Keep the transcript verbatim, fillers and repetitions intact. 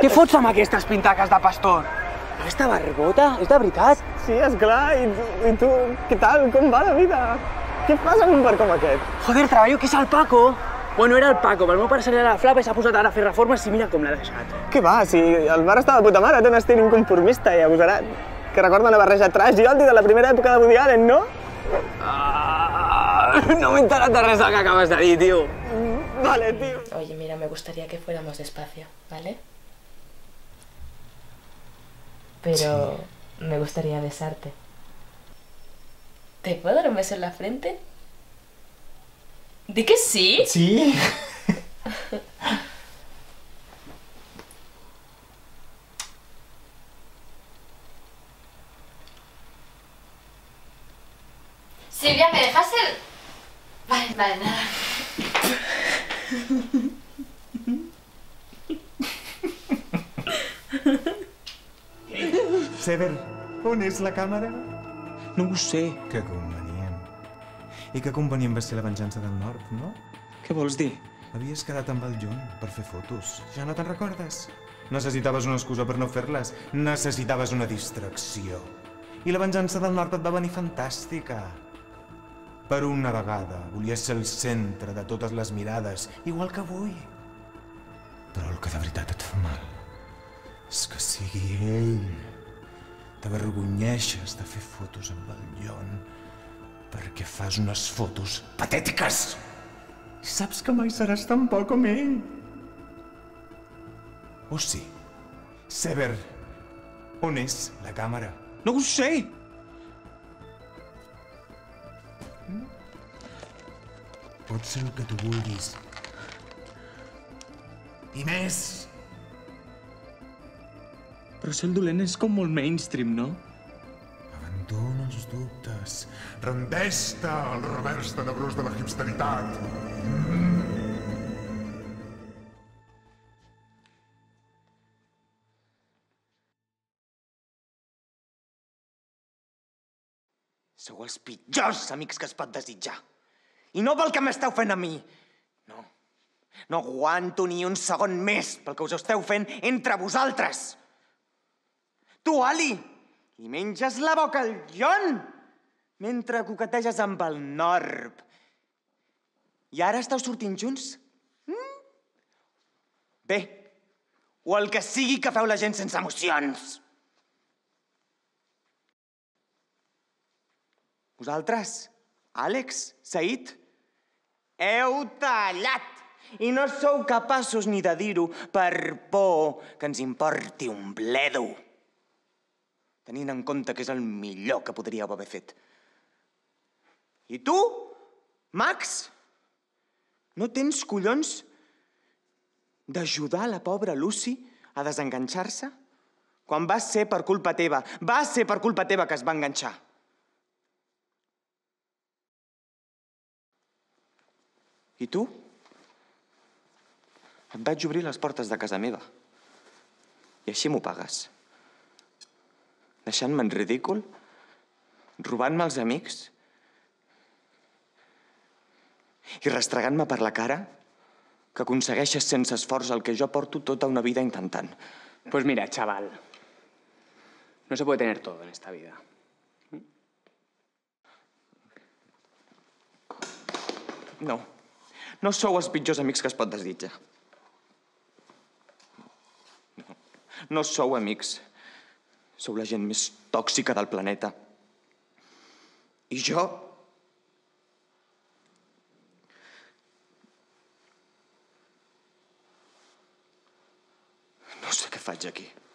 Què fots amb aquestes pintaques de pastor? Aquesta barbota? És de veritat? Sí, esclar. I tu, què tal? Com va la vida? Què fas en un bar com aquest? Joder, treballo que és el Paco. Bueno, era el Paco, però el meu pare se li ha la flapa i s'ha posat ara a fer reformes i mira com l'ha deixat. Què va? Si el bar està de puta mare, té un estil inconformista i agosarat, que recorda una barreja trash i oldie de la primera època de Woody Allen, no? Ah, no m'he enterat de res del que acabes de dir, tio. Vale, tío. Oye, mira, me gustaría que fuéramos despacio, ¿vale? Pero sí. Me gustaría besarte. ¿Te puedo dar un beso en la frente? ¿Di que sí? Sí. Silvia, ¿me dejas el...? Vale, vale, nada. Sever, on és la càmera? No ho sé. Que convenient. I que convenient va ser la venjança del nord, no? Què vols dir? Havies quedat amb el John per fer fotos. Ja no te'n recordes? Necessitaves una excusa per no fer-les. Necessitaves una distracció. I la venjança del nord et va venir fantàstica. Per una vegada volies ser el centre de totes les mirades, igual que avui. Però el que de veritat et fa mal és que sigui ell. T'avergonyeixes de fer fotos amb el John perquè fas unes fotos patètiques. I saps que mai seràs tan bo com ell. Oh sí. Sever, on és la càmera? No ho sé! Pot ser el que tu vulguis. I més! Però ser el dolent és com molt mainstream, no? Abandona els dubtes. Rendeix-te al revers tenebrós de la hipsteritat. Sou els pitjors amics que es pot desitjar. I no pel que m'esteu fent a mi. No. No aguanto ni un segon més pel que us esteu fent entre vosaltres. Tu, Ali, li menges la boca al John mentre coqueteges amb el Norb. I ara esteu sortint junts? Mm? Bé, o el que sigui que feu la gent sense emocions. Vosaltres, Àlex, Said, heu tallat i no sou capaços ni de dir-ho per por que ens importi un bledo. Tenint en compte que és el millor que podríeu haver fet. I tu, Max, no tens collons d'ajudar la pobra Lucy a desenganxar-se? Quan va ser per culpa teva, va ser per culpa teva que es va enganxar. I tu? Et vaig obrir les portes de casa meva. I així m'ho pagues. Deixant-me en ridícul, robant-me els amics i restregant-me per la cara que aconsegueixes sense esforç el que jo porto tota una vida intentant. Pues mira, chaval, no se puede tener todo en esta vida. No. No sou els pitjors amics que es pot desitjar. No. No sou amics. Sou la gent més tòxica del planeta. I jo... no sé què faig aquí.